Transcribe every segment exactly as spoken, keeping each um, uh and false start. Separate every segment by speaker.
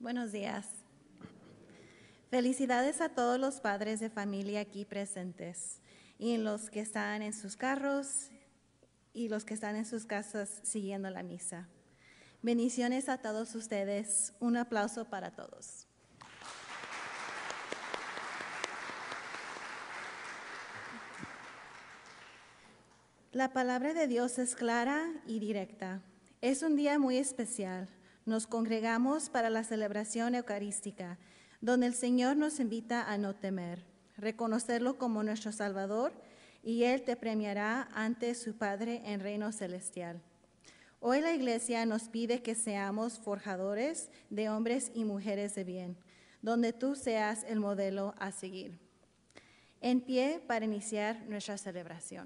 Speaker 1: Buenos días. Felicidades a todos los padres de familia aquí presentes y los que están en sus carros y los que están en sus casas siguiendo la misa. Bendiciones a todos ustedes. Un aplauso para todos. La palabra de Dios es clara y directa. Es un día muy especial. Nos congregamos para la celebración eucarística, donde el Señor nos invita a no temer, reconocerlo como nuestro Salvador, y Él te premiará ante su Padre en reino celestial. Hoy la Iglesia nos pide que seamos forjadores de hombres y mujeres de bien, donde tú seas el modelo a seguir. En pie para iniciar nuestra celebración.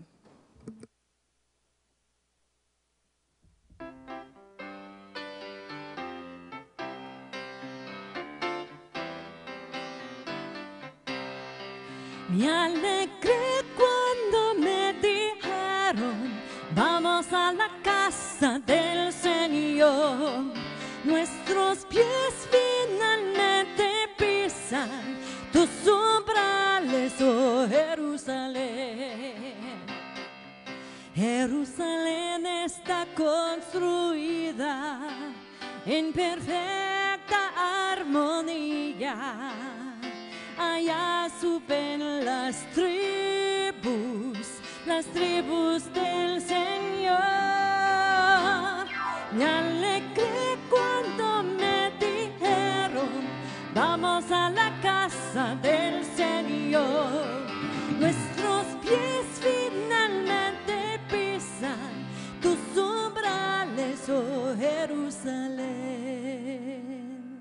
Speaker 2: Me alegré cuando me dijeron, vamos a la casa del Señor. Nuestros pies finalmente pisan tus umbrales, oh Jerusalén. Jerusalén está construida en perfecta armonía. Allá suben las tribus, las tribus del Señor. Me alegré cuando me dijeron, vamos a la casa del Señor. Nuestros pies finalmente pisan tus umbrales, oh Jerusalén.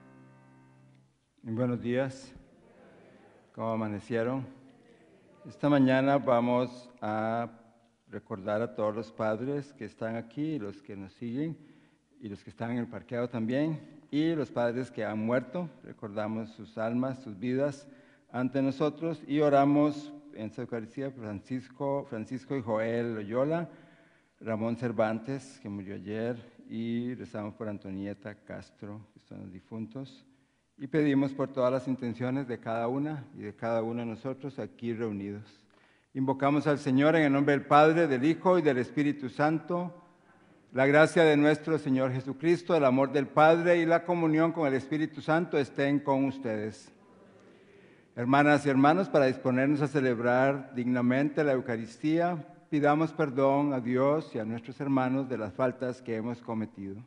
Speaker 3: Buenos días. ¿Cómo amanecieron? Esta mañana vamos a recordar a todos los padres que están aquí, y los que nos siguen, y los que están en el parqueado también, y los padres que han muerto. Recordamos sus almas, sus vidas ante nosotros, y oramos en esta Eucaristía por Francisco, Francisco y Joel Loyola, Ramón Cervantes, que murió ayer, y rezamos por Antonieta Castro, que son los difuntos. Y pedimos por todas las intenciones de cada una y de cada uno de nosotros aquí reunidos. Invocamos al Señor en el nombre del Padre, del Hijo y del Espíritu Santo. La gracia de nuestro Señor Jesucristo, el amor del Padre y la comunión con el Espíritu Santo estén con ustedes. Hermanas y hermanos, para disponernos a celebrar dignamente la Eucaristía, pidamos perdón a Dios y a nuestros hermanos de las faltas que hemos cometido.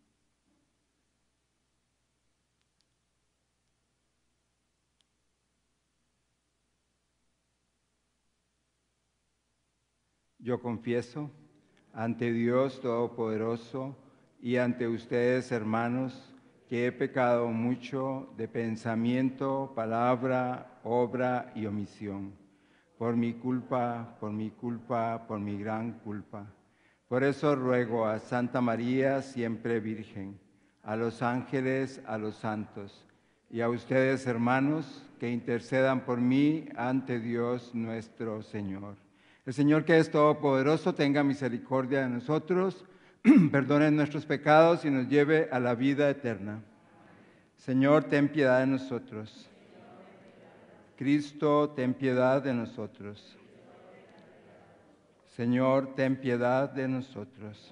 Speaker 3: Yo confieso ante Dios Todopoderoso y ante ustedes, hermanos, que he pecado mucho de pensamiento, palabra, obra y omisión. Por mi culpa, por mi culpa, por mi gran culpa. Por eso ruego a Santa María, siempre Virgen, a los ángeles, a los santos, y a ustedes, hermanos, que intercedan por mí ante Dios nuestro Señor. El Señor, que es todopoderoso, tenga misericordia de nosotros, perdone nuestros pecados y nos lleve a la vida eterna. Señor, ten piedad de nosotros. Cristo, ten piedad de nosotros. Señor, ten piedad de nosotros.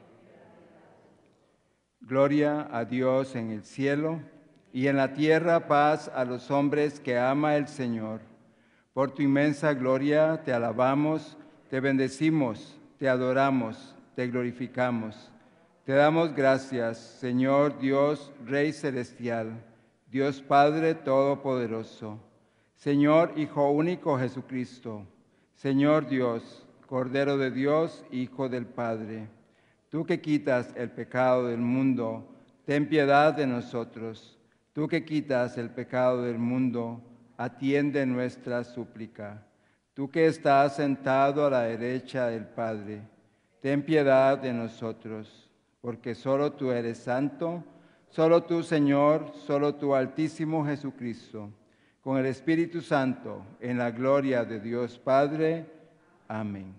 Speaker 3: Gloria a Dios en el cielo y en la tierra paz a los hombres que ama el Señor. Por tu inmensa gloria te alabamos, te bendecimos, te adoramos, te glorificamos. Te damos gracias, Señor Dios, Rey celestial, Dios Padre todopoderoso, Señor Hijo único Jesucristo, Señor Dios, Cordero de Dios, Hijo del Padre. Tú que quitas el pecado del mundo, ten piedad de nosotros. Tú que quitas el pecado del mundo, atiende nuestra súplica. Tú que estás sentado a la derecha del Padre, ten piedad de nosotros, porque solo tú eres santo, solo tú, Señor, solo tú, Altísimo Jesucristo, con el Espíritu Santo, en la gloria de Dios Padre. Amén.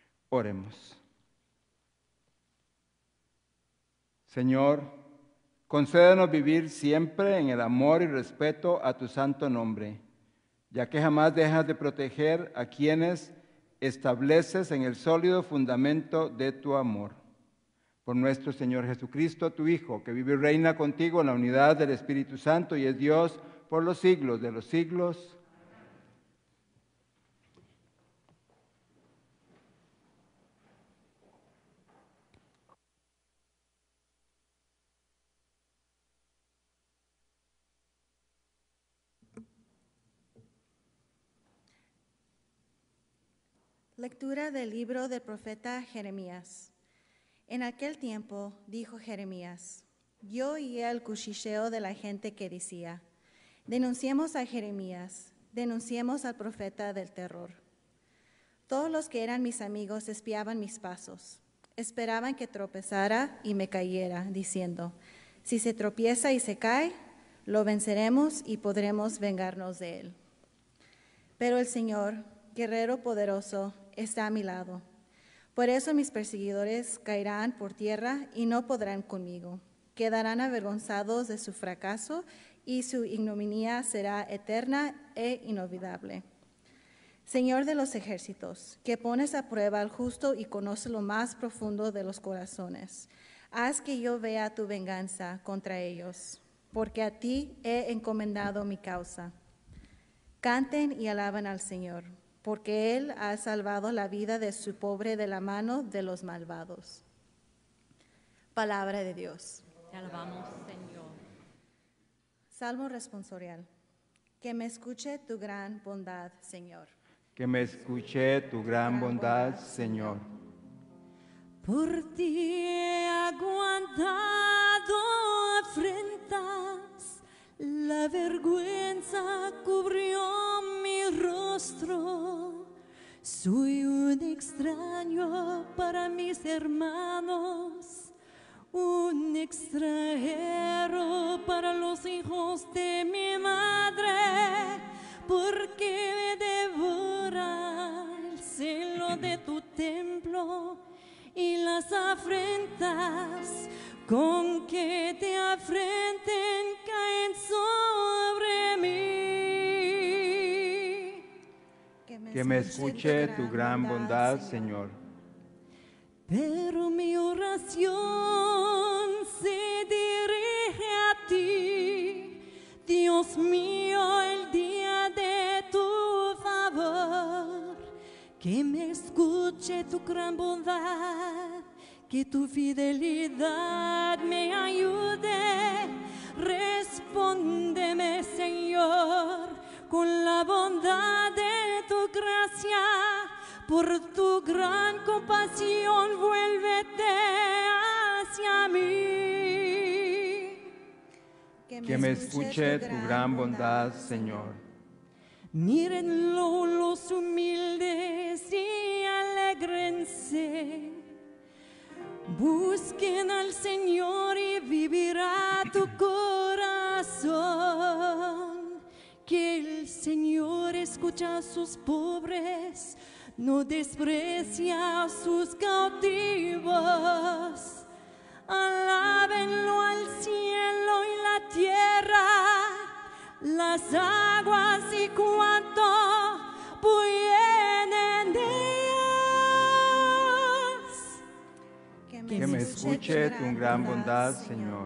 Speaker 3: Oremos. Señor, Concédenos vivir siempre en el amor y respeto a tu santo nombre, ya que jamás dejas de proteger a quienes estableces en el sólido fundamento de tu amor. Por nuestro Señor Jesucristo, tu Hijo, que vive y reina contigo en la unidad del Espíritu Santo y es Dios por los siglos de los siglos.
Speaker 1: Lectura del libro del profeta Jeremías. En aquel tiempo dijo Jeremías: yo oía el cuchicheo de la gente que decía: denunciemos a Jeremías, denunciemos al profeta del terror. Todos los que eran mis amigos espiaban mis pasos, esperaban que tropezara y me cayera, diciendo: si se tropieza y se cae, lo venceremos y podremos vengarnos de él. Pero el Señor, guerrero poderoso, está a mi lado. Por eso mis perseguidores caerán por tierra y no podrán conmigo. Quedarán avergonzados de su fracaso y su ignominia será eterna e inolvidable. Señor de los ejércitos, que pones a prueba al justo y conoces lo más profundo de los corazones, haz que yo vea tu venganza contra ellos, porque a ti he encomendado mi causa. Canten y alaben al Señor, porque Él ha salvado la vida de su pobre de la mano de los malvados. Palabra de Dios.
Speaker 2: Te alabamos, Señor.
Speaker 1: Salmo responsorial. Que me escuche tu gran bondad, Señor.
Speaker 3: Que me escuche tu gran bondad, Señor.
Speaker 2: Por ti he aguantado afrentas, la vergüenza cubrió mi rostro. Soy un extraño para mis hermanos, un extranjero para los hijos de mi madre, porque me devora el celo de tu templo y las afrentas con que te afrenten caen sobre mí.
Speaker 3: Que me escuche tu gran bondad, Señor.
Speaker 2: Pero mi oración se dirige a ti, Dios mío, el día de tu favor. Que me escuche tu gran bondad, que tu fidelidad me ayude. Respóndeme, Señor, con la bondad de tu gracia. Por tu gran compasión, vuélvete hacia mí.
Speaker 3: Que me escuche tu gran bondad, Señor.
Speaker 2: Mírenlo los humildes y alégrense. Busquen al Señor y vivirá tu corazón. Que el Señor escucha a sus pobres, no desprecia a sus cautivos. Alábenlo al cielo y la tierra, las aguas y cuanto vienen de ellas.
Speaker 3: Que me escuche tu gran bondad, Señor.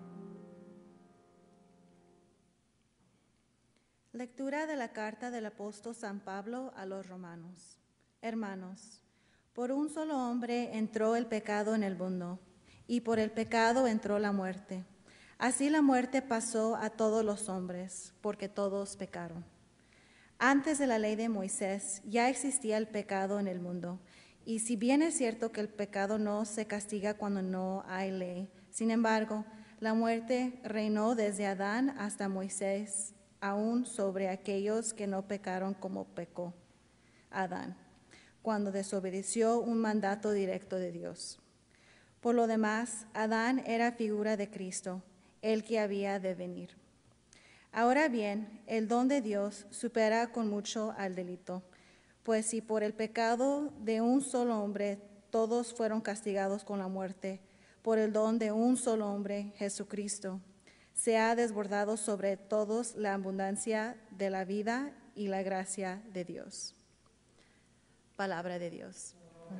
Speaker 1: Lectura de la carta del apóstol San Pablo a los romanos. Hermanos, por un solo hombre entró el pecado en el mundo, y por el pecado entró la muerte. Así la muerte pasó a todos los hombres, porque todos pecaron. Antes de la ley de Moisés ya existía el pecado en el mundo, y si bien es cierto que el pecado no se castiga cuando no hay ley, sin embargo, la muerte reinó desde Adán hasta Moisés, aún sobre aquellos que no pecaron como pecó Adán, cuando desobedeció un mandato directo de Dios. Por lo demás, Adán era figura de Cristo, el que había de venir. Ahora bien, el don de Dios supera con mucho al delito, pues si por el pecado de un solo hombre todos fueron castigados con la muerte, por el don de un solo hombre, Jesucristo, se ha desbordado sobre todos la abundancia de la vida y la gracia de Dios. Palabra de Dios.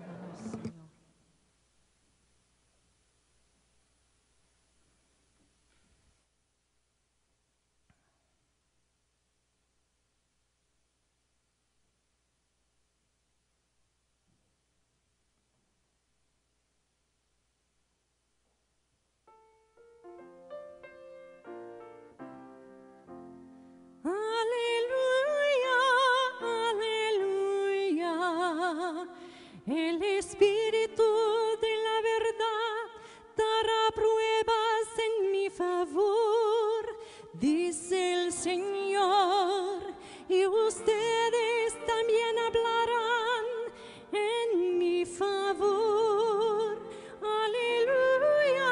Speaker 2: El Espíritu de la verdad dará pruebas en mi favor, dice el Señor, y ustedes también hablarán en mi favor. Aleluya,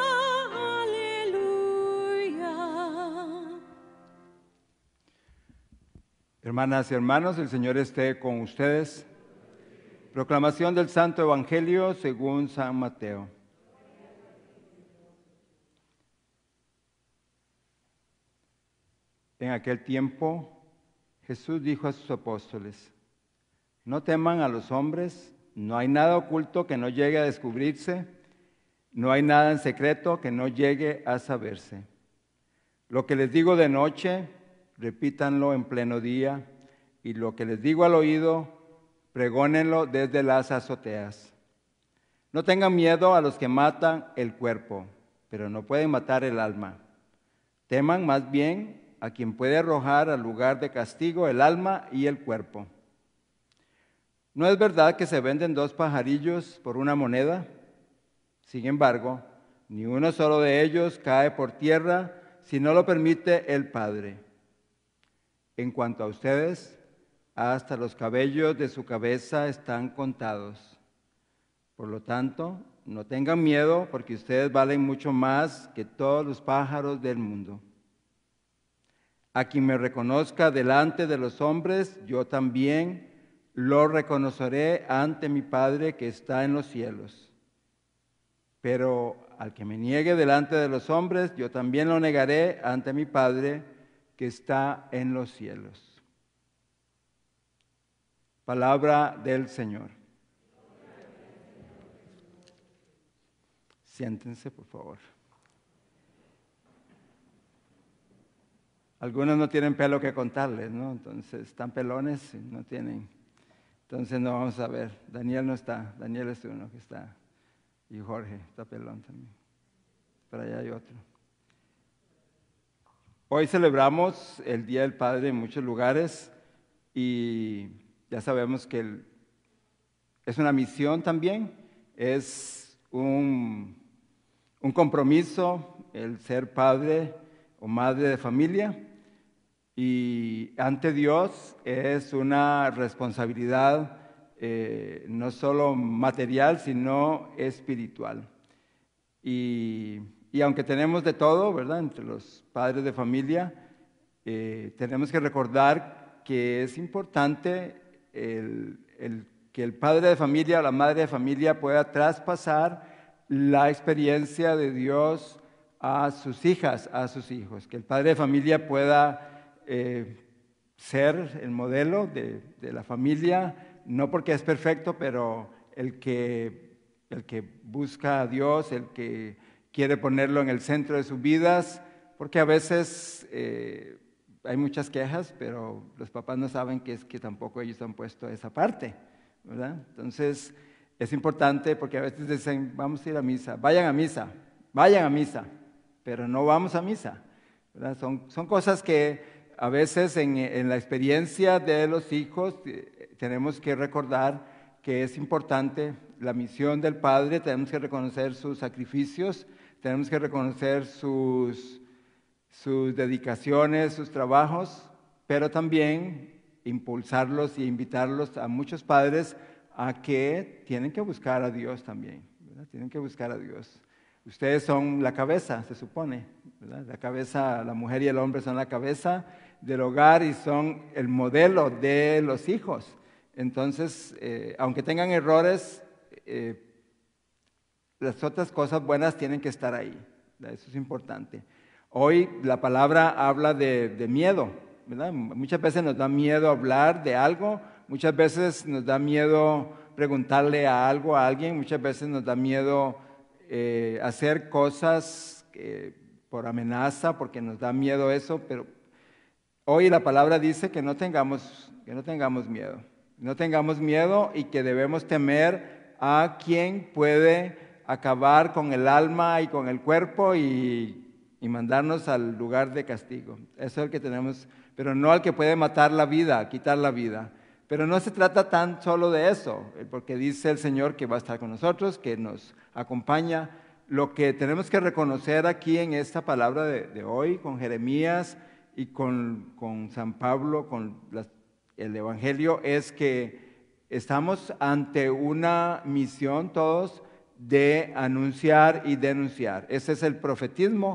Speaker 2: aleluya.
Speaker 3: Hermanas y hermanos, el Señor esté con ustedes. Proclamación del Santo Evangelio según San Mateo. En aquel tiempo, Jesús dijo a sus apóstoles: no teman a los hombres, no hay nada oculto que no llegue a descubrirse, no hay nada en secreto que no llegue a saberse. Lo que les digo de noche, repítanlo en pleno día, y lo que les digo al oído, pregónenlo desde las azoteas. No tengan miedo a los que matan el cuerpo, pero no pueden matar el alma. Teman más bien a quien puede arrojar al lugar de castigo el alma y el cuerpo. ¿No es verdad que se venden dos pajarillos por una moneda? Sin embargo, ni uno solo de ellos cae por tierra si no lo permite el Padre. En cuanto a ustedes, hasta los cabellos de su cabeza están contados. Por lo tanto, no tengan miedo, porque ustedes valen mucho más que todos los pájaros del mundo. A quien me reconozca delante de los hombres, yo también lo reconoceré ante mi Padre que está en los cielos. Pero al que me niegue delante de los hombres, yo también lo negaré ante mi Padre que está en los cielos. Palabra del Señor. Siéntense, por favor. Algunos no tienen pelo que contarles, ¿no? Entonces, están pelones y no tienen. Entonces, no vamos a ver. Daniel no está. Daniel es uno que está. Y Jorge está pelón también. Por allá hay otro. Hoy celebramos el Día del Padre en muchos lugares y ya sabemos que el, es una misión también, es un, un compromiso el ser padre o madre de familia, y ante Dios es una responsabilidad eh, no solo material, sino espiritual. Y, y aunque tenemos de todo, ¿verdad?, entre los padres de familia, eh, tenemos que recordar que es importante El, el, que el padre de familia o la madre de familia pueda traspasar la experiencia de Dios a sus hijas, a sus hijos, que el padre de familia pueda eh, ser el modelo de, de la familia, no porque es perfecto, pero el que, el que busca a Dios, el que quiere ponerlo en el centro de sus vidas, porque a veces eh, hay muchas quejas, pero los papás no saben que es que tampoco ellos han puesto esa parte, ¿verdad? Entonces, es importante porque a veces dicen, vamos a ir a misa, vayan a misa, vayan a misa, pero no vamos a misa, ¿verdad? Son, son cosas que a veces en, en la experiencia de los hijos eh, tenemos que recordar que es importante la misión del Padre, tenemos que reconocer sus sacrificios, tenemos que reconocer sus... sus dedicaciones, sus trabajos, pero también impulsarlos y invitarlos a muchos padres a que tienen que buscar a Dios también, ¿verdad? Tienen que buscar a Dios. Ustedes son la cabeza, se supone, ¿verdad? La cabeza, la mujer y el hombre son la cabeza del hogar y son el modelo de los hijos. Entonces, eh, aunque tengan errores, eh, las otras cosas buenas tienen que estar ahí. Eso es importante. Hoy la palabra habla de, de miedo, ¿verdad? Muchas veces nos da miedo hablar de algo, muchas veces nos da miedo preguntarle a algo a alguien, muchas veces nos da miedo eh, hacer cosas eh, por amenaza, porque nos da miedo eso, pero hoy la palabra dice que no tengamos, que no tengamos miedo, no tengamos miedo y que debemos temer a quien puede acabar con el alma y con el cuerpo y, y mandarnos al lugar de castigo. Eso es el que tenemos, pero no al que puede matar la vida, quitar la vida. Pero no se trata tan solo de eso, porque dice el Señor que va a estar con nosotros, que nos acompaña. Lo que tenemos que reconocer aquí en esta palabra de, de hoy, con Jeremías y con, con San Pablo, con las, el Evangelio, es que estamos ante una misión todos de anunciar y denunciar. Ese es el profetismo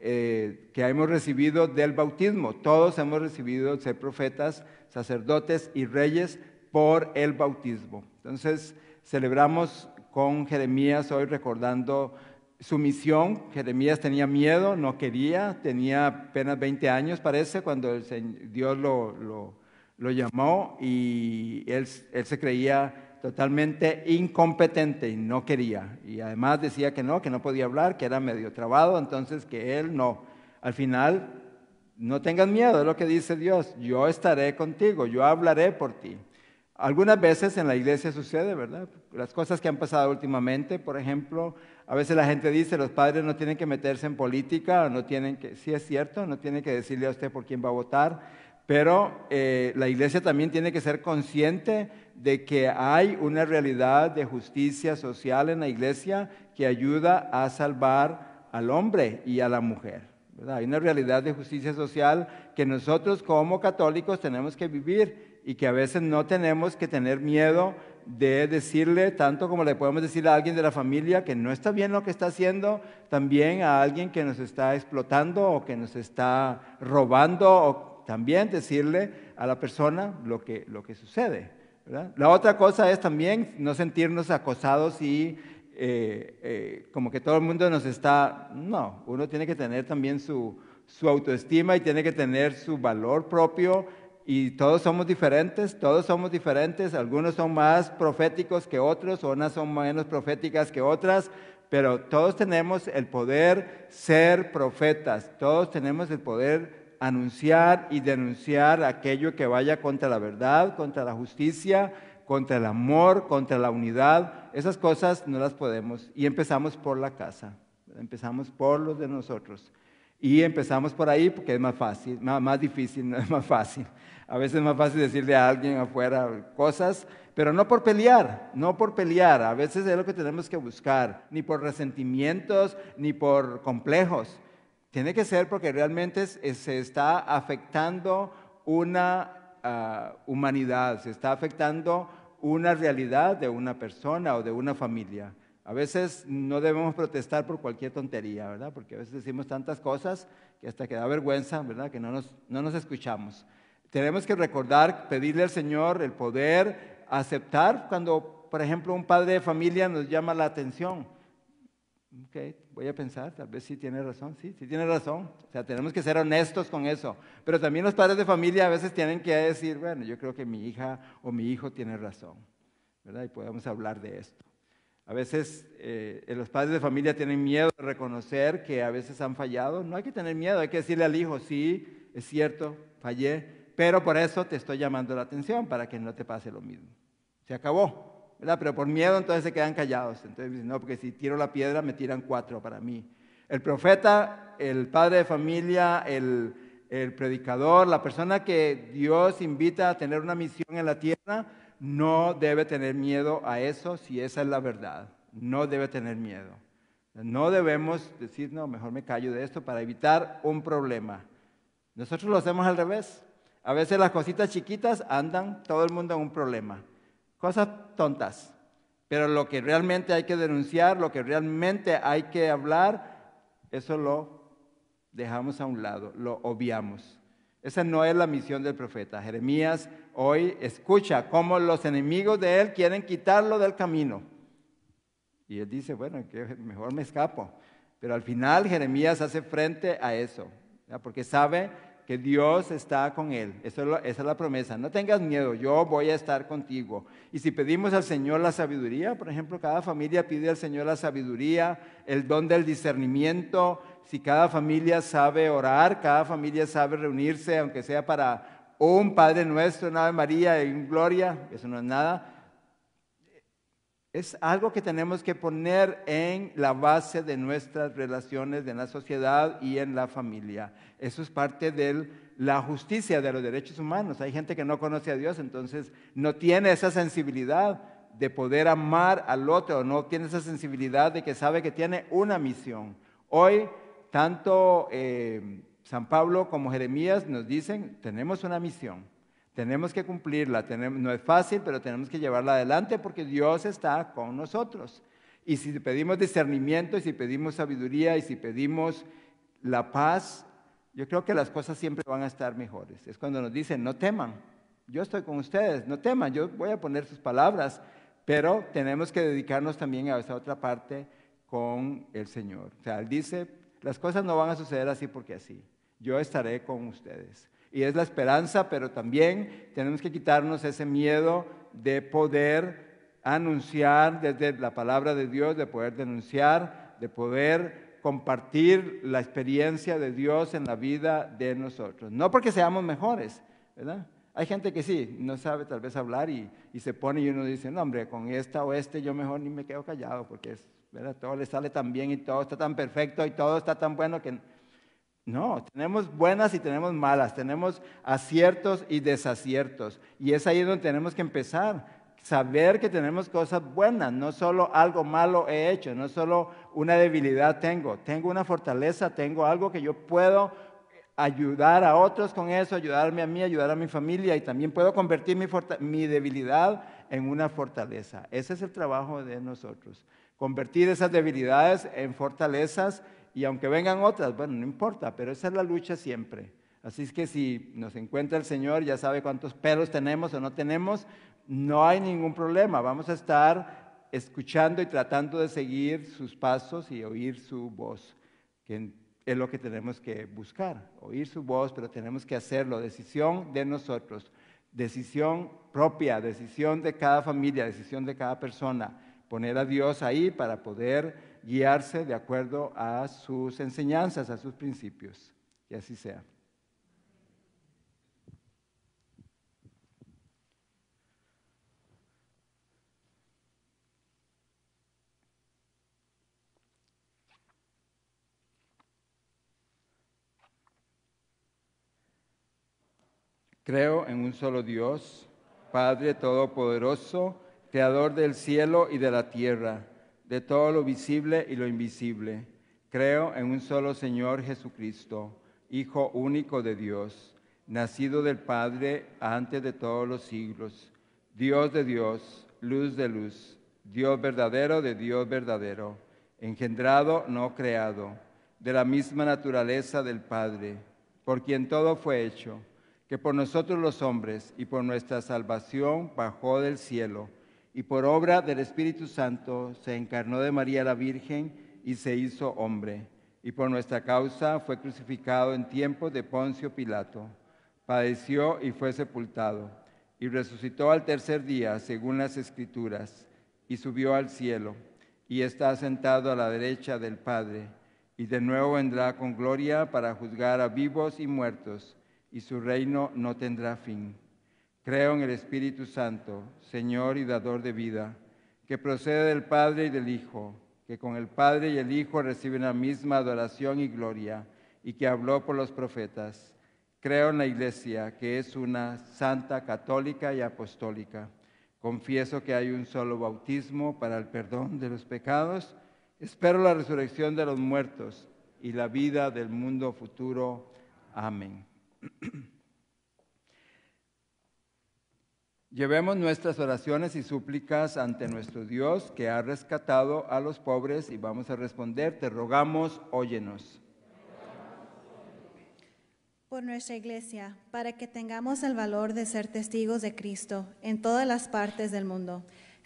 Speaker 3: eh, que hemos recibido del bautismo. Todos hemos recibido ser profetas, sacerdotes y reyes por el bautismo. Entonces, celebramos con Jeremías hoy recordando su misión. Jeremías tenía miedo, no quería, tenía apenas veinte años parece cuando el Señor, Dios lo, lo, lo llamó y él, él se creía totalmente incompetente y no quería. Y además decía que no, que no podía hablar, que era medio trabado, entonces que él no. Al final, no tengas miedo, es lo que dice Dios, yo estaré contigo, yo hablaré por ti. Algunas veces en la iglesia sucede, ¿verdad? Las cosas que han pasado últimamente, por ejemplo, a veces la gente dice, los padres no tienen que meterse en política, no tienen que, sí es cierto, no tienen que decirle a usted por quién va a votar, pero eh, la iglesia también tiene que ser consciente de que hay una realidad de justicia social en la iglesia que ayuda a salvar al hombre y a la mujer, ¿verdad? Hay una realidad de justicia social que nosotros como católicos tenemos que vivir y que a veces no tenemos que tener miedo de decirle, tanto como le podemos decir a alguien de la familia que no está bien lo que está haciendo, también a alguien que nos está explotando o que nos está robando, o también decirle a la persona lo que, lo que sucede, ¿verdad? La otra cosa es también no sentirnos acosados y eh, eh, como que todo el mundo nos está, no, uno tiene que tener también su, su autoestima y tiene que tener su valor propio. Y todos somos diferentes, todos somos diferentes, algunos son más proféticos que otros, unas son menos proféticas que otras, pero todos tenemos el poder ser profetas, todos tenemos el poder anunciar y denunciar aquello que vaya contra la verdad, contra la justicia, contra el amor, contra la unidad. Esas cosas no las podemos, y empezamos por la casa, empezamos por los de nosotros. Y empezamos por ahí porque es más fácil, más, más difícil, no es más fácil. A veces es más fácil decirle a alguien afuera cosas, pero no por pelear, no por pelear. A veces es lo que tenemos que buscar, ni por resentimientos, ni por complejos. Tiene que ser porque realmente se está afectando una uh, humanidad, se está afectando una realidad de una persona o de una familia. A veces no debemos protestar por cualquier tontería, ¿verdad? Porque a veces decimos tantas cosas que hasta que da vergüenza, ¿verdad? Que no nos, no nos escuchamos. Tenemos que recordar, pedirle al Señor el poder aceptar cuando, por ejemplo, un padre de familia nos llama la atención. Ok, voy a pensar, tal vez sí tiene razón, sí, sí tiene razón. O sea, tenemos que ser honestos con eso. Pero también los padres de familia a veces tienen que decir, bueno, yo creo que mi hija o mi hijo tiene razón, ¿verdad? Y podemos hablar de esto. A veces eh, los padres de familia tienen miedo de reconocer que a veces han fallado. No hay que tener miedo, hay que decirle al hijo, sí, es cierto, fallé, pero por eso te estoy llamando la atención, para que no te pase lo mismo. Se acabó, ¿verdad? Pero por miedo entonces se quedan callados. Entonces dicen, no, porque si tiro la piedra me tiran cuatro para mí. El profeta, el padre de familia, el, el predicador, la persona que Dios invita a tener una misión en la tierra, no debe tener miedo a eso si esa es la verdad. No debe tener miedo. No debemos decir, no, mejor me callo de esto para evitar un problema. Nosotros lo hacemos al revés. A veces las cositas chiquitas andan todo el mundo en un problema. Cosas tontas. Pero lo que realmente hay que denunciar, lo que realmente hay que hablar, eso lo dejamos a un lado, lo obviamos. Esa no es la misión del profeta. Jeremías hoy escucha cómo los enemigos de él quieren quitarlo del camino. Y él dice, bueno, que mejor me escapo. Pero al final Jeremías hace frente a eso, ¿ya? Porque sabe que Dios está con él. Eso es lo, esa es la promesa. No tengas miedo, yo voy a estar contigo. Y si pedimos al Señor la sabiduría, por ejemplo, cada familia pide al Señor la sabiduría, el don del discernimiento. Si cada familia sabe orar, cada familia sabe reunirse, aunque sea para un Padre Nuestro, una Ave María y un Gloria, eso no es nada. Es algo que tenemos que poner en la base de nuestras relaciones en la sociedad y en la familia. Eso es parte de la justicia de los derechos humanos. Hay gente que no conoce a Dios, entonces no tiene esa sensibilidad de poder amar al otro, no tiene esa sensibilidad de que sabe que tiene una misión. Hoy, tanto eh, San Pablo como Jeremías nos dicen, tenemos una misión. Tenemos que cumplirla, tenemos, no es fácil, pero tenemos que llevarla adelante porque Dios está con nosotros. Y si pedimos discernimiento, y si pedimos sabiduría, y si pedimos la paz, yo creo que las cosas siempre van a estar mejores. Es cuando nos dicen, no teman, yo estoy con ustedes, no teman, yo voy a poner sus palabras, pero tenemos que dedicarnos también a esa otra parte con el Señor. O sea, Él dice, las cosas no van a suceder así porque así, yo estaré con ustedes. Y es la esperanza, pero también tenemos que quitarnos ese miedo de poder anunciar desde la palabra de Dios, de poder denunciar, de poder compartir la experiencia de Dios en la vida de nosotros. No porque seamos mejores, ¿verdad? Hay gente que sí, no sabe tal vez hablar y, y se pone y uno dice, no hombre, con esta o este yo mejor ni me quedo callado porque es, ¿verdad? Todo le sale tan bien y todo está tan perfecto y todo está tan bueno que... No, tenemos buenas y tenemos malas, tenemos aciertos y desaciertos. Y es ahí donde tenemos que empezar, saber que tenemos cosas buenas, no solo algo malo he hecho, no solo una debilidad tengo, tengo una fortaleza, tengo algo que yo puedo ayudar a otros con eso, ayudarme a mí, ayudar a mi familia y también puedo convertir mi, mi debilidad en una fortaleza. Ese es el trabajo de nosotros, convertir esas debilidades en fortalezas. Y aunque vengan otras, bueno, no importa, pero esa es la lucha siempre. Así es que si nos encuentra el Señor, ya sabe cuántos pelos tenemos o no tenemos, no hay ningún problema. Vamos a estar escuchando y tratando de seguir sus pasos y oír su voz, que es lo que tenemos que buscar, oír su voz, pero tenemos que hacerlo, decisión de nosotros, decisión propia, decisión de cada familia, decisión de cada persona, poner a Dios ahí para poder guiarse de acuerdo a sus enseñanzas, a sus principios. Que así sea. Creo en un solo Dios, Padre Todopoderoso, Creador del cielo y de la tierra, de todo lo visible y lo invisible. Creo en un solo Señor Jesucristo, Hijo único de Dios, nacido del Padre antes de todos los siglos, Dios de Dios, luz de luz, Dios verdadero de Dios verdadero, engendrado, no creado, de la misma naturaleza del Padre, por quien todo fue hecho, que por nosotros los hombres y por nuestra salvación bajó del cielo, y por obra del Espíritu Santo se encarnó de María la Virgen y se hizo hombre, y por nuestra causa fue crucificado en tiempos de Poncio Pilato, padeció y fue sepultado, y resucitó al tercer día, según las Escrituras, y subió al cielo, y está sentado a la derecha del Padre, y de nuevo vendrá con gloria para juzgar a vivos y muertos, y su reino no tendrá fin. Creo en el Espíritu Santo, Señor y dador de vida, que procede del Padre y del Hijo, que con el Padre y el Hijo reciben la misma adoración y gloria, y que habló por los profetas. Creo en la Iglesia, que es una santa, católica y apostólica. Confieso que hay un solo bautismo para el perdón de los pecados. Espero la resurrección de los muertos y la vida del mundo futuro. Amén. Llevemos nuestras oraciones y súplicas ante nuestro Dios, que ha rescatado a los pobres, y vamos a responder, te rogamos, óyenos.
Speaker 1: Por nuestra iglesia, para que tengamos el valor de ser testigos de Cristo en todas las partes del mundo,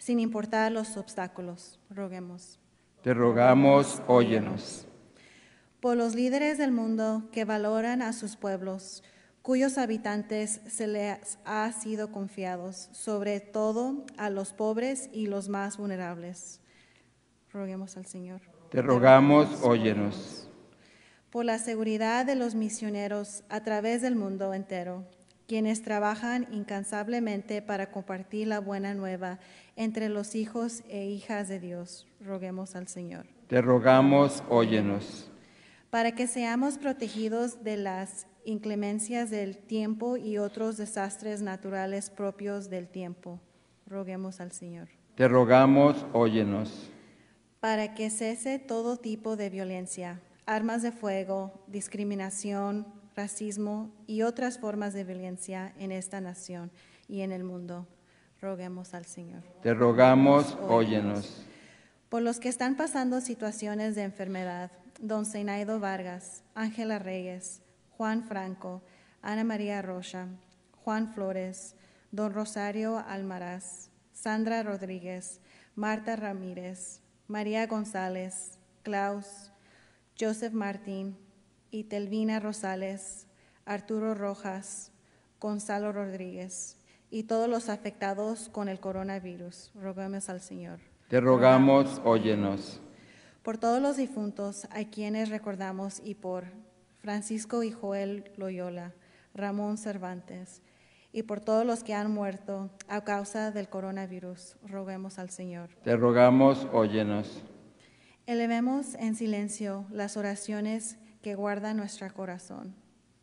Speaker 1: sin importar los obstáculos. Roguemos.
Speaker 3: Te rogamos, óyenos.
Speaker 1: Por los líderes del mundo que valoran a sus pueblos, cuyos habitantes se les ha sido confiados, sobre todo a los pobres y los más vulnerables. Roguemos al Señor.
Speaker 3: Te rogamos, óyenos.
Speaker 1: Por la seguridad de los misioneros a través del mundo entero, quienes trabajan incansablemente para compartir la buena nueva entre los hijos e hijas de Dios. Roguemos al Señor.
Speaker 3: Te rogamos, óyenos.
Speaker 1: Para que seamos protegidos de las inclemencias del tiempo y otros desastres naturales propios del tiempo. Roguemos al Señor.
Speaker 3: Te rogamos, óyenos.
Speaker 1: Para que cese todo tipo de violencia, armas de fuego, discriminación, racismo y otras formas de violencia en esta nación y en el mundo. Roguemos al Señor.
Speaker 3: Te rogamos, óyenos.
Speaker 1: Por los que están pasando situaciones de enfermedad, don Zenaido Vargas, Ángela Reyes, Juan Franco, Ana María Rocha, Juan Flores, don Rosario Almaraz, Sandra Rodríguez, Marta Ramírez, María González, Klaus, Joseph Martín, Itelvina Rosales, Arturo Rojas, Gonzalo Rodríguez y todos los afectados con el coronavirus. Roguemos al Señor.
Speaker 3: Te rogamos, óyenos.
Speaker 1: Por todos los difuntos a quienes recordamos y por Francisco y Joel Loyola, Ramón Cervantes, y por todos los que han muerto a causa del coronavirus, roguemos al Señor.
Speaker 3: Te rogamos, óyenos.
Speaker 1: Elevemos en silencio las oraciones que guarda nuestro corazón.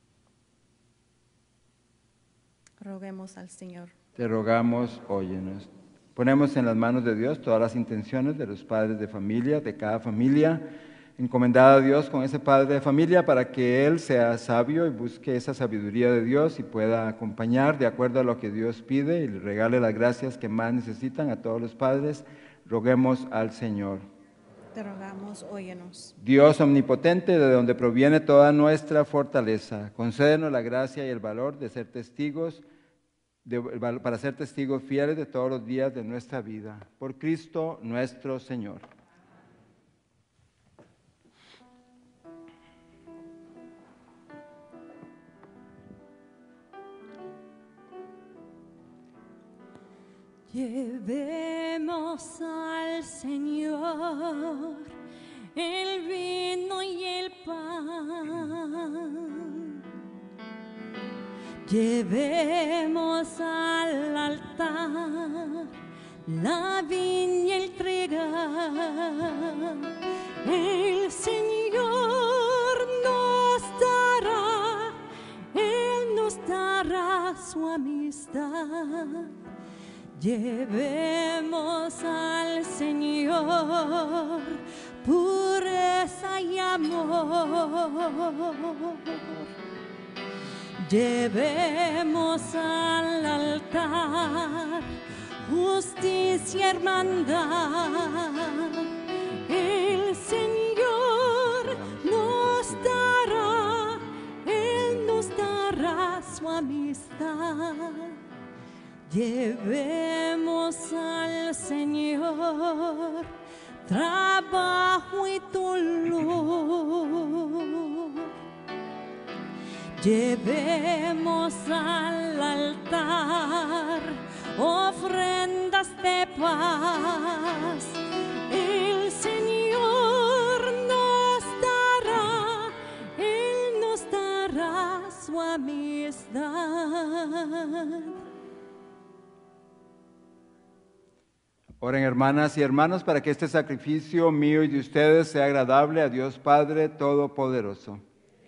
Speaker 1: Roguemos al Señor.
Speaker 3: Te rogamos, óyenos. Ponemos en las manos de Dios todas las intenciones de los padres de familia, de cada familia, encomendada a Dios con ese padre de familia para que él sea sabio y busque esa sabiduría de Dios y pueda acompañar de acuerdo a lo que Dios pide y le regale las gracias que más necesitan a todos los padres. Roguemos al Señor.
Speaker 1: Te rogamos, óyenos.
Speaker 3: Dios omnipotente, de donde proviene toda nuestra fortaleza, concédenos la gracia y el valor de ser testigos De, para ser testigos fieles de todos los días de nuestra vida. Por Cristo nuestro Señor.
Speaker 2: Llevemos al Señor el vino y el pan. Llevemos al altar la viña y el trigal. El Señor nos dará, Él nos dará su amistad. Llevemos al Señor pureza y amor. Llevemos al altar justicia y hermandad. El Señor nos dará, Él nos dará su amistad. Llevemos al Señor trabajo y dolor. Llevemos al altar ofrendas de paz. El Señor nos dará, Él nos dará su amistad.
Speaker 3: Oren, hermanas y hermanos, para que este sacrificio mío y de ustedes sea agradable a Dios Padre Todopoderoso.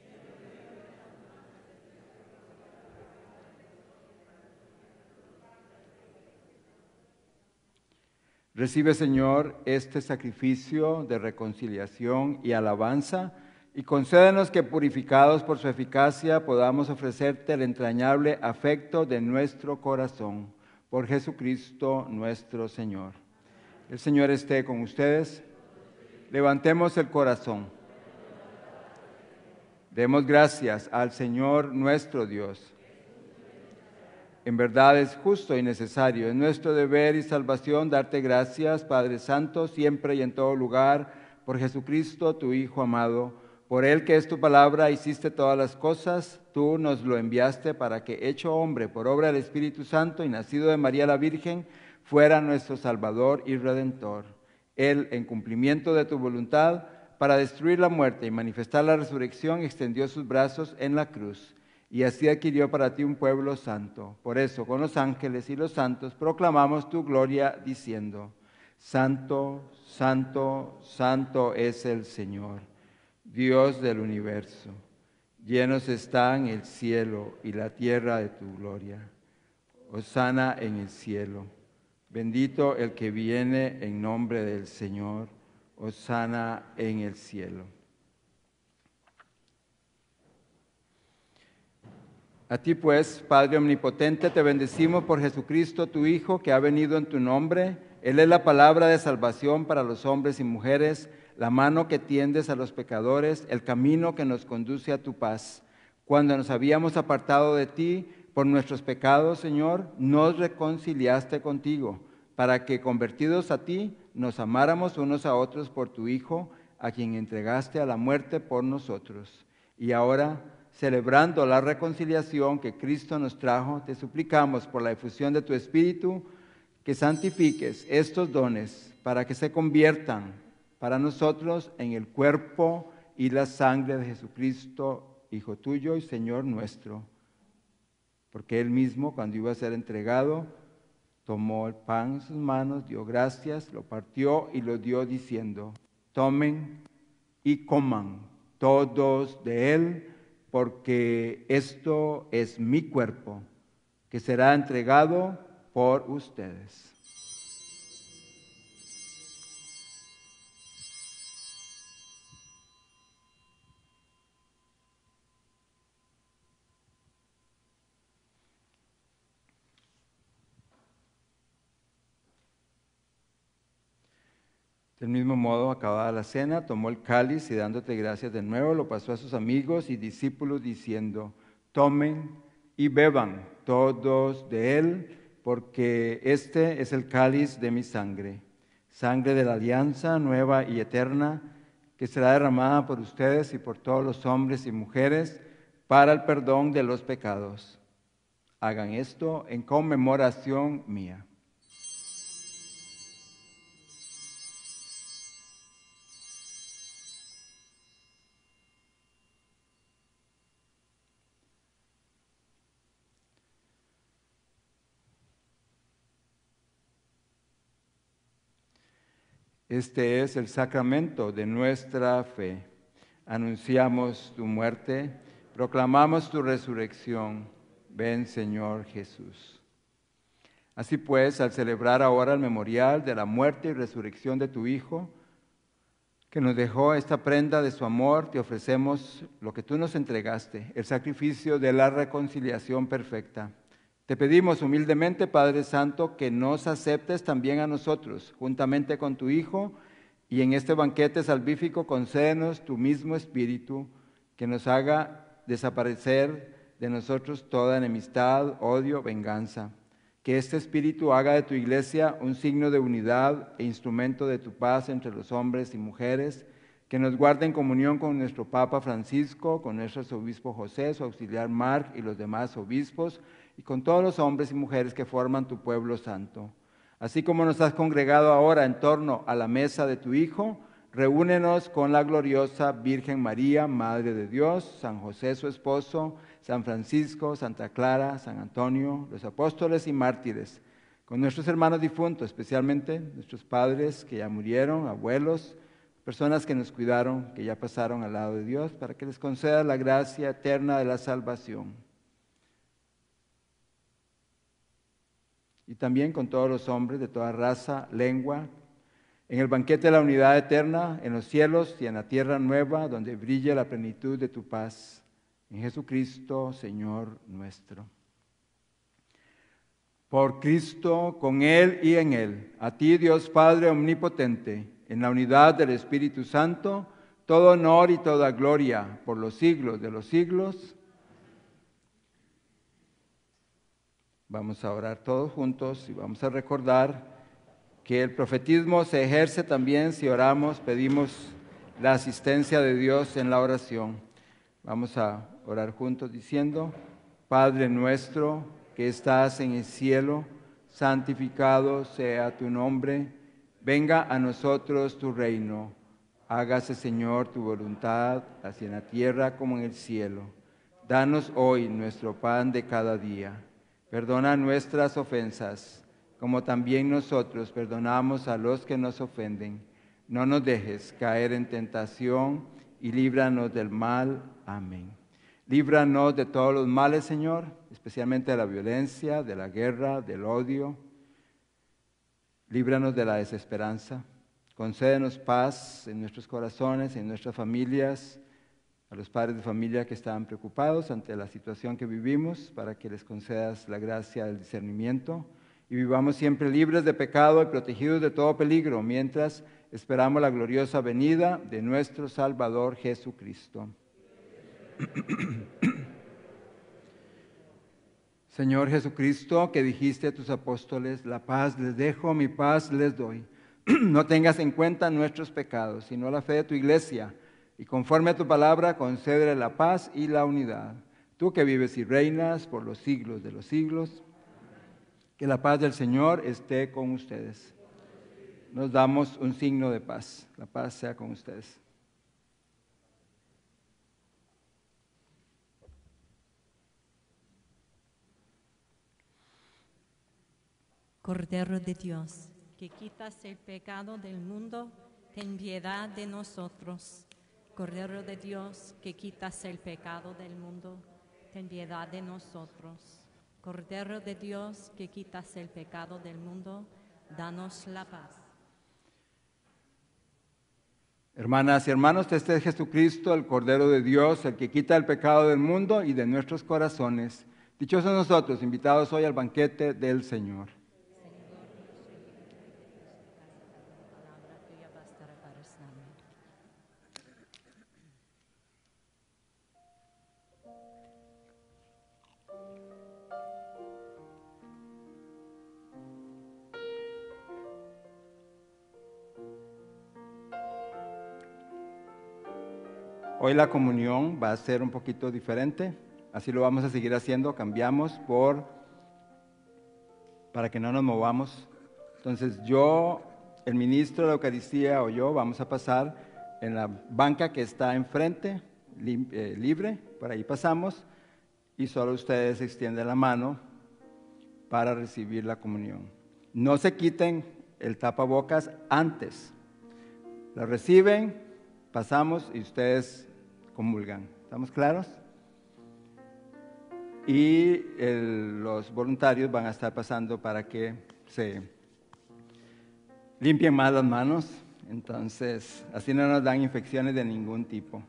Speaker 3: Recibe, Señor, este sacrificio de reconciliación y alabanza y concédenos que, purificados por su eficacia, podamos ofrecerte el entrañable afecto de nuestro corazón. Por Jesucristo nuestro Señor. El Señor esté con ustedes. Levantemos el corazón. Demos gracias al Señor nuestro Dios. En verdad es justo y necesario, es nuestro deber y salvación darte gracias, Padre Santo, siempre y en todo lugar, por Jesucristo, tu Hijo amado. Por Él, que es tu palabra, hiciste todas las cosas, tú nos lo enviaste para que, hecho hombre por obra del Espíritu Santo y nacido de María la Virgen, fuera nuestro Salvador y Redentor. Él, en cumplimiento de tu voluntad, para destruir la muerte y manifestar la resurrección, extendió sus brazos en la cruz, y así adquirió para ti un pueblo santo. Por eso, con los ángeles y los santos, proclamamos tu gloria, diciendo: Santo, santo, santo es el Señor, Dios del universo. Llenos están el cielo y la tierra de tu gloria. Hosana en el cielo. Bendito el que viene en nombre del Señor. Hosana en el cielo. A ti pues, Padre omnipotente, te bendecimos por Jesucristo, tu Hijo, que ha venido en tu nombre. Él es la palabra de salvación para los hombres y mujeres, la mano que tiendes a los pecadores, el camino que nos conduce a tu paz. Cuando nos habíamos apartado de ti por nuestros pecados, Señor, nos reconciliaste contigo, para que, convertidos a ti, nos amáramos unos a otros por tu Hijo, a quien entregaste a la muerte por nosotros. Y ahora, celebrando la reconciliación que Cristo nos trajo, te suplicamos por la efusión de tu Espíritu, que santifiques estos dones para que se conviertan para nosotros en el cuerpo y la sangre de Jesucristo, Hijo tuyo y Señor nuestro. Porque Él mismo, cuando iba a ser entregado, tomó el pan en sus manos, dio gracias, lo partió y lo dio diciendo: tomen y coman todos de él, porque esto es mi cuerpo, que será entregado por ustedes. Del mismo modo, acabada la cena, tomó el cáliz y dándote gracias de nuevo, lo pasó a sus amigos y discípulos diciendo: tomen y beban todos de él, porque este es el cáliz de mi sangre, sangre de la alianza nueva y eterna, que será derramada por ustedes y por todos los hombres y mujeres para el perdón de los pecados. Hagan esto en conmemoración mía. Este es el sacramento de nuestra fe. Anunciamos tu muerte, proclamamos tu resurrección. Ven, Señor Jesús. Así pues, al celebrar ahora el memorial de la muerte y resurrección de tu Hijo, que nos dejó esta prenda de su amor, te ofrecemos lo que tú nos entregaste, el sacrificio de la reconciliación perfecta. Te pedimos humildemente, Padre Santo, que nos aceptes también a nosotros, juntamente con tu Hijo, y en este banquete salvífico concédenos tu mismo Espíritu, que nos haga desaparecer de nosotros toda enemistad, odio, venganza. Que este Espíritu haga de tu Iglesia un signo de unidad e instrumento de tu paz entre los hombres y mujeres, que nos guarde en comunión con nuestro Papa Francisco, con nuestro arzobispo José, su auxiliar Marc y los demás obispos, y con todos los hombres y mujeres que forman tu pueblo santo. Así como nos has congregado ahora en torno a la mesa de tu Hijo, reúnenos con la gloriosa Virgen María, Madre de Dios, San José su esposo, San Francisco, Santa Clara, San Antonio, los apóstoles y mártires, con nuestros hermanos difuntos, especialmente nuestros padres que ya murieron, abuelos, personas que nos cuidaron, que ya pasaron al lado de Dios, para que les conceda la gracia eterna de la salvación. Y también con todos los hombres de toda raza, lengua, en el banquete de la unidad eterna, en los cielos y en la tierra nueva, donde brille la plenitud de tu paz. En Jesucristo, Señor nuestro. Por Cristo, con Él y en Él, a ti, Dios Padre omnipotente, en la unidad del Espíritu Santo, todo honor y toda gloria por los siglos de los siglos. Vamos a orar todos juntos y vamos a recordar que el profetismo se ejerce también si oramos, pedimos la asistencia de Dios en la oración. Vamos a orar juntos diciendo: Padre nuestro que estás en el cielo, santificado sea tu nombre, venga a nosotros tu reino, hágase Señor tu voluntad, así en la tierra como en el cielo. Danos hoy nuestro pan de cada día, perdona nuestras ofensas, como también nosotros perdonamos a los que nos ofenden. No nos dejes caer en tentación y líbranos del mal. Amén. Líbranos de todos los males, Señor, especialmente de la violencia, de la guerra, del odio. Líbranos de la desesperanza. Concédenos paz en nuestros corazones, en nuestras familias, a los padres de familia que están preocupados ante la situación que vivimos, para que les concedas la gracia del discernimiento y vivamos siempre libres de pecado y protegidos de todo peligro, mientras esperamos la gloriosa venida de nuestro Salvador Jesucristo. Señor Jesucristo, que dijiste a tus apóstoles: la paz les dejo, mi paz les doy. No tengas en cuenta nuestros pecados, sino la fe de tu iglesia, y conforme a tu palabra, concédele la paz y la unidad. Tú que vives y reinas por los siglos de los siglos, que la paz del Señor esté con ustedes. Nos damos un signo de paz. La paz sea con ustedes.
Speaker 2: Cordero de Dios, que quitas el pecado del mundo, ten piedad de nosotros. Cordero de Dios, que quitas el pecado del mundo, ten piedad de nosotros. Cordero de Dios, que quitas el pecado del mundo, danos la paz.
Speaker 3: Hermanas y hermanos, este es Jesucristo, el Cordero de Dios, el que quita el pecado del mundo y de nuestros corazones. Dichosos nosotros, invitados hoy al banquete del Señor. Hoy la comunión va a ser un poquito diferente, así lo vamos a seguir haciendo, cambiamos por, para que no nos movamos. Entonces yo, el ministro de la Eucaristía o yo vamos a pasar en la banca que está enfrente, li, eh, libre, por ahí pasamos, y solo ustedes extienden la mano para recibir la comunión. No se quiten el tapabocas antes, lo reciben, pasamos y ustedes comulgan. ¿Estamos claros? Y el, los voluntarios van a estar pasando para que se limpien más las manos, entonces así no nos dan infecciones de ningún tipo.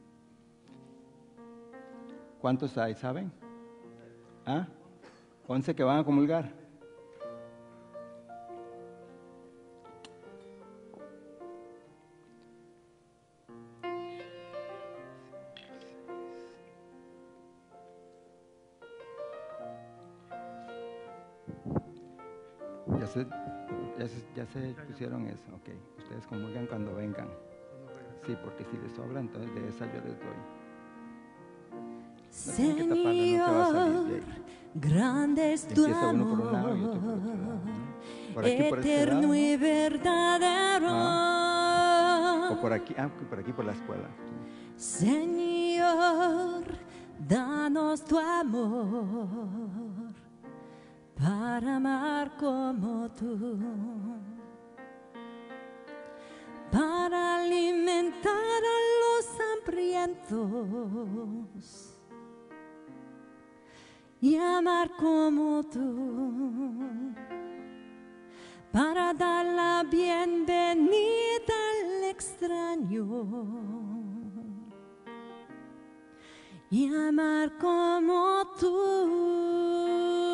Speaker 3: ¿Cuántos hay, saben? ¿Ah? once que van a comulgar. Ya se, ya, se, ya se pusieron eso, ok. Ustedes comulgan cuando vengan. Sí, porque si les sobra, entonces de esa yo les doy. No tienen que taparla, no se va a salir de ahí.
Speaker 2: Grande es tu
Speaker 3: Empieza uno por un lado y otro por otro lado, ¿no? Por aquí, por este lado,
Speaker 2: eterno
Speaker 3: ¿no?
Speaker 2: y verdadero.
Speaker 3: Ah. O por aquí, ah, por aquí por la escuela.
Speaker 2: Señor, danos tu amor para amar como tú, para alimentar a los hambrientos y amar como tú, para dar la bienvenida al extraño y amar como tú.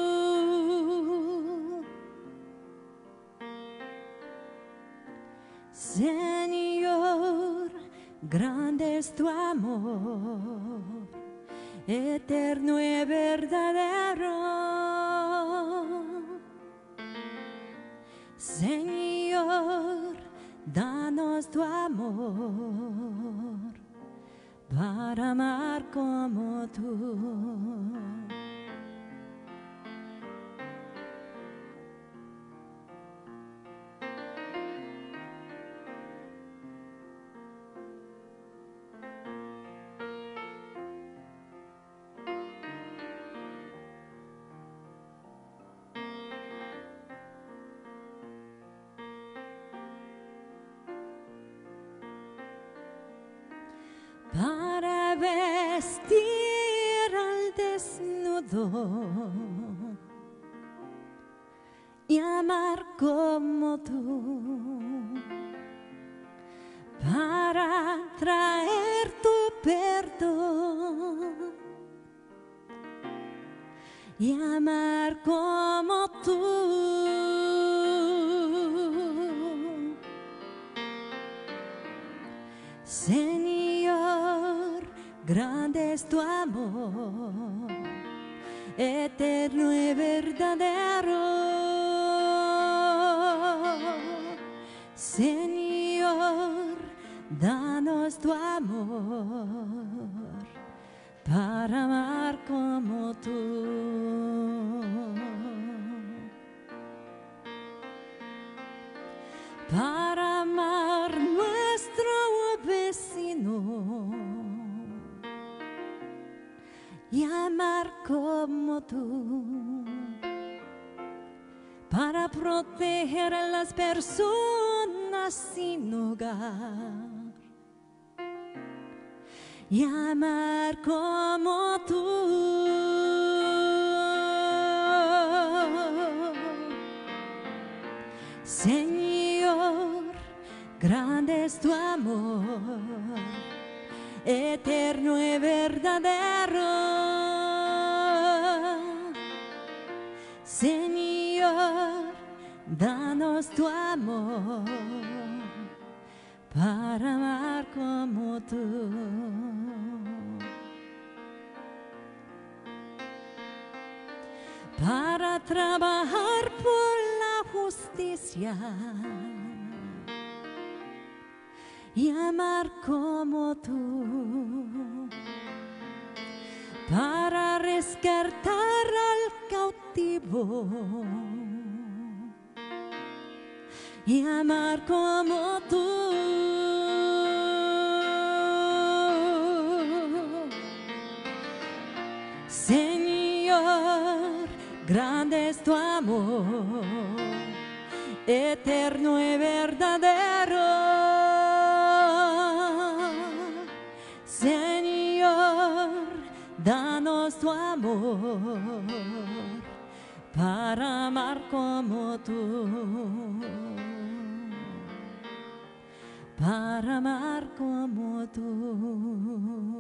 Speaker 2: Señor, grande es tu amor, eterno y verdadero. danos tu amor para amar como tú. Para vestir al desnudo y amar como tú, para traer tu perdón y amar como tú. Señor, grande es tu amor, eterno y verdadero. Señor, danos tu amor para amar como tú. Para amar nuestro vecino y amar como tú, para proteger a las personas sin hogar y amar como tú. Señor, grande es tu amor, eterno y verdadero. Señor, danos tu amor para amar como tú. Para trabajar por la justicia y amar como tú, para rescatar al cautivo y amar como tú. Señor, grande es tu amor, eterno y verdadero. Señor, danos tu amor para amar como tú, para amar como tú.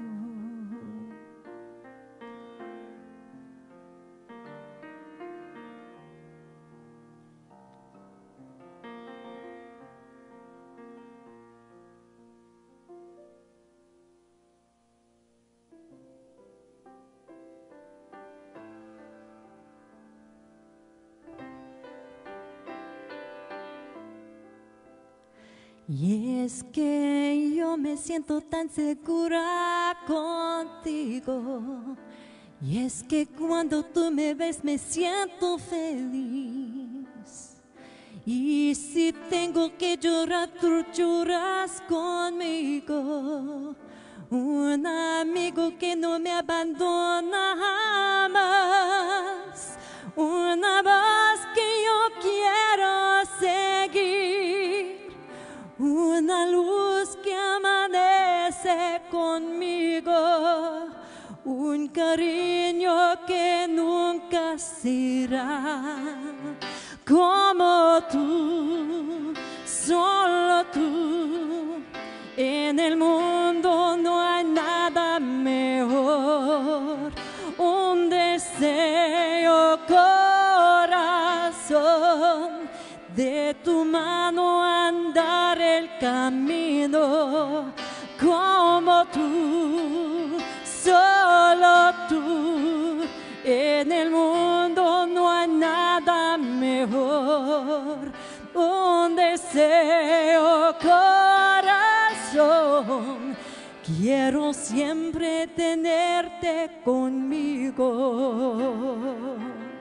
Speaker 2: Y es que yo me siento tan segura contigo, y es que cuando tú me ves me siento feliz, y si tengo que llorar, tú lloras conmigo, un amigo que no me abandona jamás, una voz que yo quiero seguir, una luz que amanece conmigo, un cariño que nunca será como tú, solo tú. En el mundo no hay nada mejor, un deseo, corazón, de tu mano andar el camino, como tú, solo tú. En el mundo no hay nada mejor, un deseo, corazón, siempre tenerte conmigo.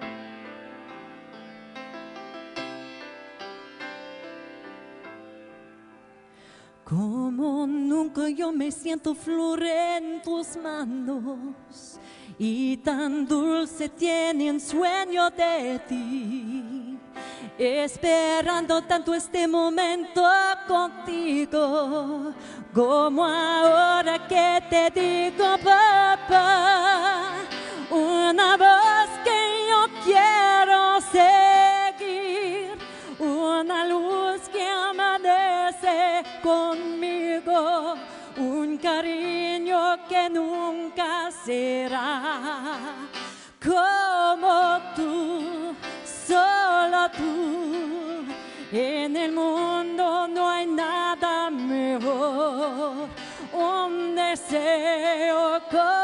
Speaker 2: Como nunca yo me siento flor en tus manos, y tan dulce tiene un sueño de ti, esperando tanto este momento contigo, como ahora que te digo, papá, una voz que yo quiero seguir, una luz que amanece conmigo, un cariño que nunca será como tú, solo tú. En el mundo no hay nada mejor, un deseo,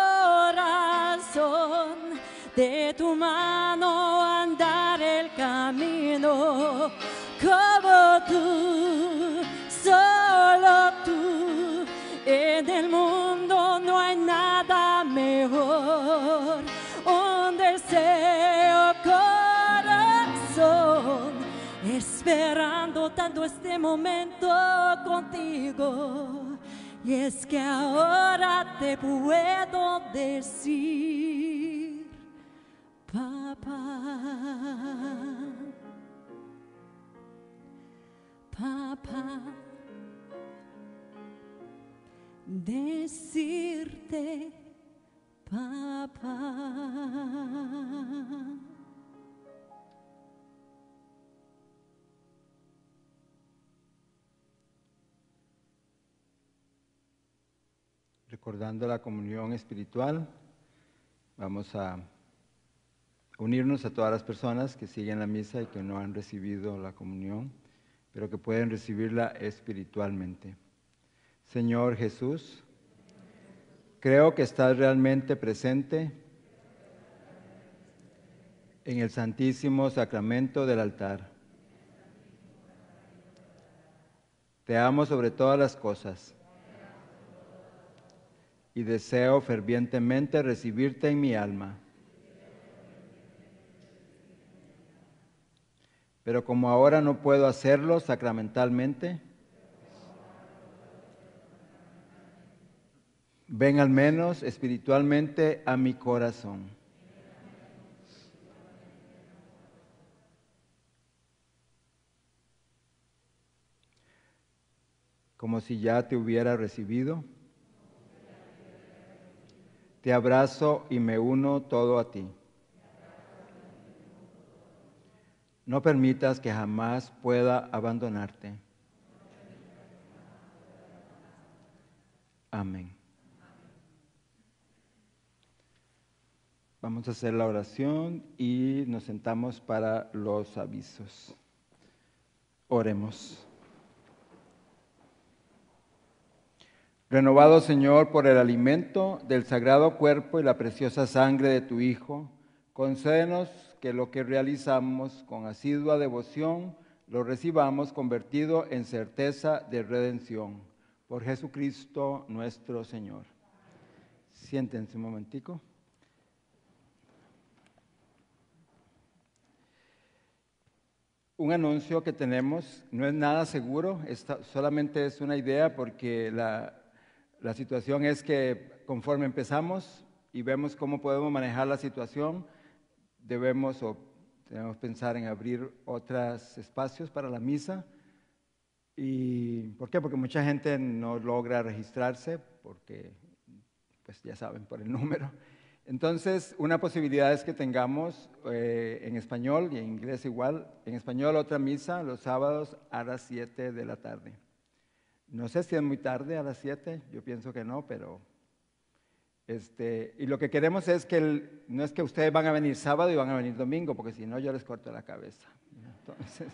Speaker 2: corazón, de tu mano andar el camino, como tú, solo tú. En el mundo no hay nada mejor, un deseo, corazón, esperando tanto este momento contigo. Y es que ahora te puedo decir, papá, papá, decirte, papá.
Speaker 3: Recordando la comunión espiritual, vamos a unirnos a todas las personas que siguen la misa y que no han recibido la comunión, pero que pueden recibirla espiritualmente. Señor Jesús, creo que estás realmente presente en el Santísimo Sacramento del altar. Te amo sobre todas las cosas y deseo fervientemente recibirte en mi alma. Pero como ahora no puedo hacerlo sacramentalmente, ven al menos espiritualmente a mi corazón. Como si ya te hubiera recibido, te abrazo y me uno todo a ti. No permitas que jamás pueda abandonarte. Amén. Vamos a hacer la oración y nos sentamos para los avisos. Oremos. Renovado, Señor, por el alimento del sagrado cuerpo y la preciosa sangre de tu Hijo, concédenos que lo que realizamos con asidua devoción lo recibamos convertido en certeza de redención. Por Jesucristo nuestro Señor. Siéntense un momentico. Un anuncio que tenemos no es nada seguro, esta, solamente es una idea porque la, la situación es que conforme empezamos y vemos cómo podemos manejar la situación, debemos o debemos pensar en abrir otros espacios para la misa. ¿Y por qué? Porque mucha gente no logra registrarse, porque, pues ya saben, por el número. Entonces, una posibilidad es que tengamos eh, en español y en inglés igual, en español otra misa los sábados a las siete de la tarde. No sé si es muy tarde a las siete, yo pienso que no, pero... Este, y lo que queremos es que, el, no es que ustedes van a venir sábado y van a venir domingo, porque si no yo les corto la cabeza. Entonces,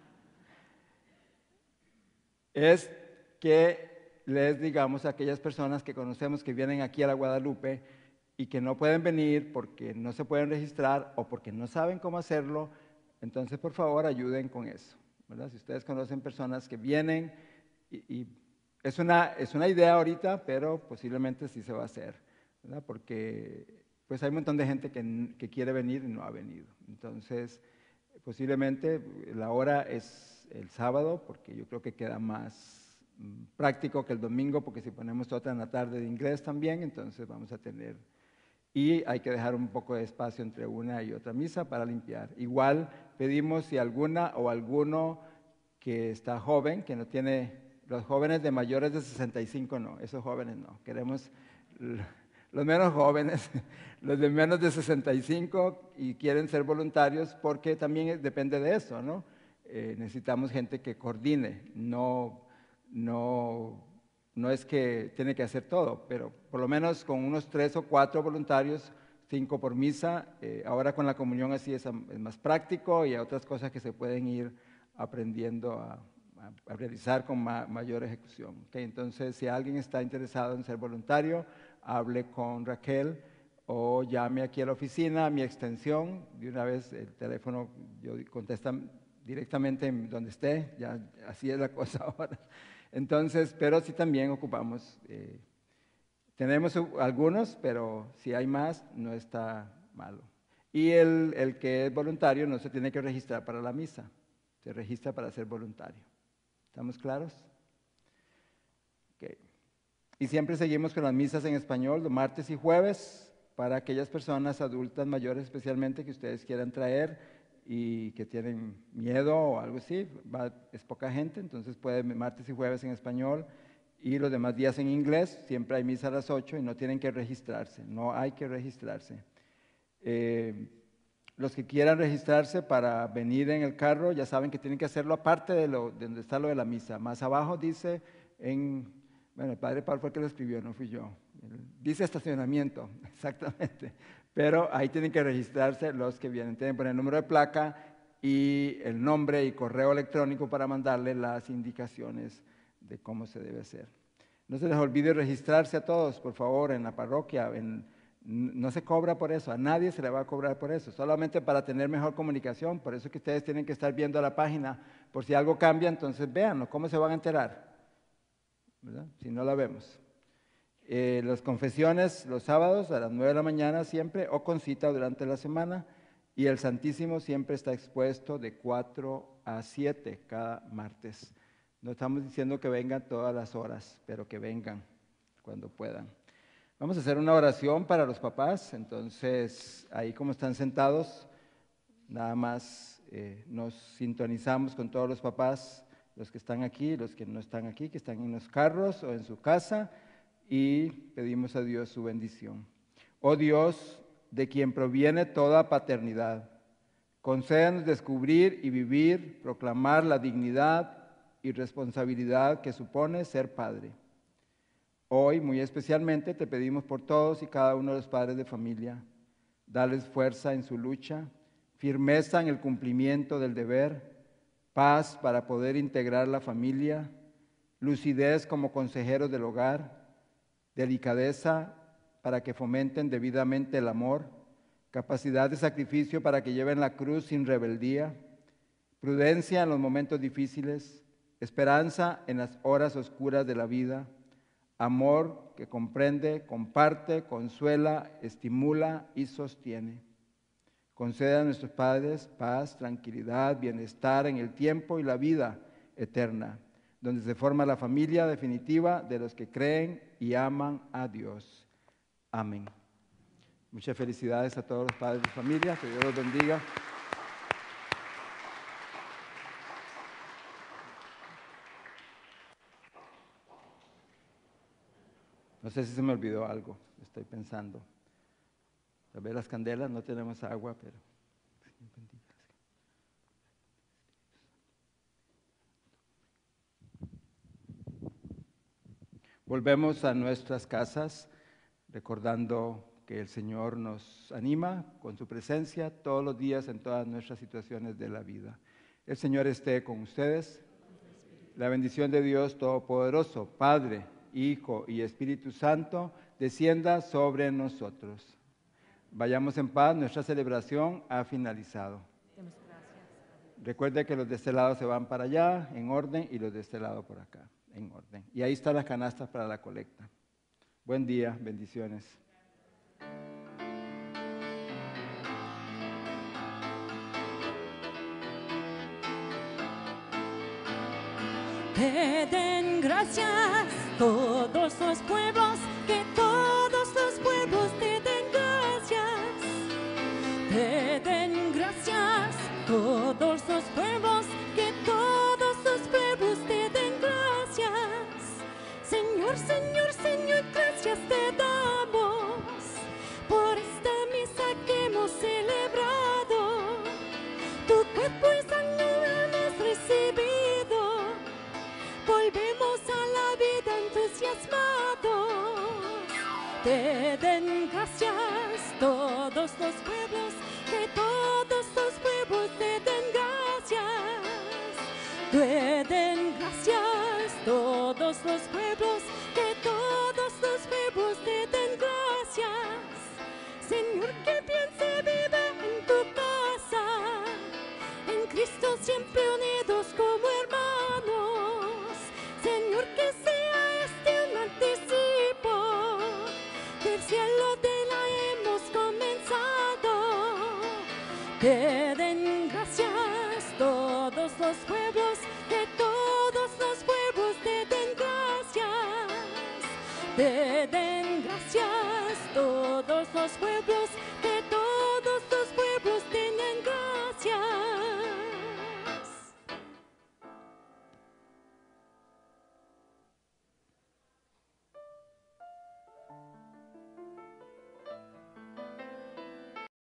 Speaker 3: es que les digamos a aquellas personas que conocemos que vienen aquí a la Guadalupe y que no pueden venir porque no se pueden registrar o porque no saben cómo hacerlo, entonces por favor ayuden con eso, ¿verdad? Si ustedes conocen personas que vienen y, y es una, es una idea ahorita, pero posiblemente sí se va a hacer, ¿verdad? Porque pues hay un montón de gente que, que quiere venir y no ha venido. Entonces, posiblemente la hora es el sábado, porque yo creo que queda más mm, práctico que el domingo, porque si ponemos otra en la tarde de inglés también, entonces vamos a tener... Y hay que dejar un poco de espacio entre una y otra misa para limpiar. Igual pedimos si alguna o alguno que está joven, que no tiene... Los jóvenes de mayores de sesenta y cinco no, esos jóvenes no. Queremos los menos jóvenes, los de menos de sesenta y cinco y quieren ser voluntarios, porque también depende de eso, ¿no? Eh, necesitamos gente que coordine, no, no, no es que tiene que hacer todo, pero por lo menos con unos tres o cuatro voluntarios, cinco por misa. Eh, ahora con la comunión así es, es más práctico y hay otras cosas que se pueden ir aprendiendo a a realizar con ma mayor ejecución. ¿Okay? Entonces, si alguien está interesado en ser voluntario, hable con Raquel o llame aquí a la oficina, a mi extensión, de una vez el teléfono, yo contesta directamente en donde esté, ya así es la cosa ahora. Entonces, pero sí también ocupamos, eh, tenemos algunos, pero si hay más, no está malo. Y el, el que es voluntario no se tiene que registrar para la misa, se registra para ser voluntario. ¿Estamos claros? Okay. Y siempre seguimos con las misas en español, los martes y jueves, para aquellas personas adultas mayores especialmente que ustedes quieran traer y que tienen miedo o algo así. Va, es poca gente, entonces pueden martes y jueves en español y los demás días en inglés. Siempre hay misa a las ocho y no tienen que registrarse, no hay que registrarse. Eh, Los que quieran registrarse para venir en el carro, ya saben que tienen que hacerlo aparte de, lo, de donde está lo de la misa. Más abajo dice, en, bueno, el padre Pablo fue el que lo escribió, no fui yo. Dice estacionamiento, exactamente. Pero ahí tienen que registrarse los que vienen. Tienen que poner el número de placa y el nombre y correo electrónico para mandarle las indicaciones de cómo se debe hacer. No se les olvide registrarse a todos, por favor, en la parroquia, en... No se cobra por eso, a nadie se le va a cobrar por eso, solamente para tener mejor comunicación. Por eso es que ustedes tienen que estar viendo la página, por si algo cambia, entonces véanlo, ¿cómo se van a enterar? ¿Verdad? Si no la vemos. Eh, las confesiones los sábados a las nueve de la mañana siempre, o con cita durante la semana, y el Santísimo siempre está expuesto de cuatro a siete cada martes. No estamos diciendo que vengan todas las horas, pero que vengan cuando puedan. Vamos a hacer una oración para los papás, entonces ahí como están sentados, nada más eh, nos sintonizamos con todos los papás, los que están aquí, los que no están aquí, que están en los carros o en su casa, y pedimos a Dios su bendición. Oh Dios, de quien proviene toda paternidad, concédanos descubrir y vivir, proclamar la dignidad y responsabilidad que supone ser padre. Hoy, muy especialmente, te pedimos por todos y cada uno de los padres de familia, darles fuerza en su lucha, firmeza en el cumplimiento del deber, paz para poder integrar la familia, lucidez como consejeros del hogar, delicadeza para que fomenten debidamente el amor, capacidad de sacrificio para que lleven la cruz sin rebeldía, prudencia en los momentos difíciles, esperanza en las horas oscuras de la vida, amor que comprende, comparte, consuela, estimula y sostiene. Conceda a nuestros padres paz, tranquilidad, bienestar en el tiempo y la vida eterna, donde se forma la familia definitiva de los que creen y aman a Dios. Amén. Muchas felicidades a todos los padres de familia, que Dios los bendiga. No sé si se me olvidó algo, estoy pensando. Tal vez las candelas, no tenemos agua, pero... Volvemos a nuestras casas recordando que el Señor nos anima con su presencia todos los días en todas nuestras situaciones de la vida. El Señor esté con ustedes. La bendición de Dios Todopoderoso, Padre, Hijo y Espíritu Santo, descienda sobre nosotros. Vayamos en paz, nuestra celebración ha finalizado. Recuerde que los de este lado se van para allá, en orden, y los de este lado por acá. en orden. Y ahí está la canasta para la colecta. Buen día, bendiciones.
Speaker 2: Te den gracias todos los pueblos, que todos los pueblos te den gracias. Te den gracias todos los pueblos, que todos los pueblos te den gracias. Señor, Señor, Señor, gracias te damos por esta misa que hemos celebrado. Tu cuerpo y sangre hemos recibido. Volvemos a la vida entusiasmados. Te den gracias todos los pueblos, que todos los pueblos te den gracias. Te den gracias todos los pueblos, que todos los pueblos te den gracias. Señor, que bien se vive en tu casa, en Cristo siempre unidos como hermanos. Señor, que sea este un anticipo del cielo de la hemos comenzado. Te den gracias todos los pueblos, que todos los pueblos te den gracias. Te den gracias todos los pueblos.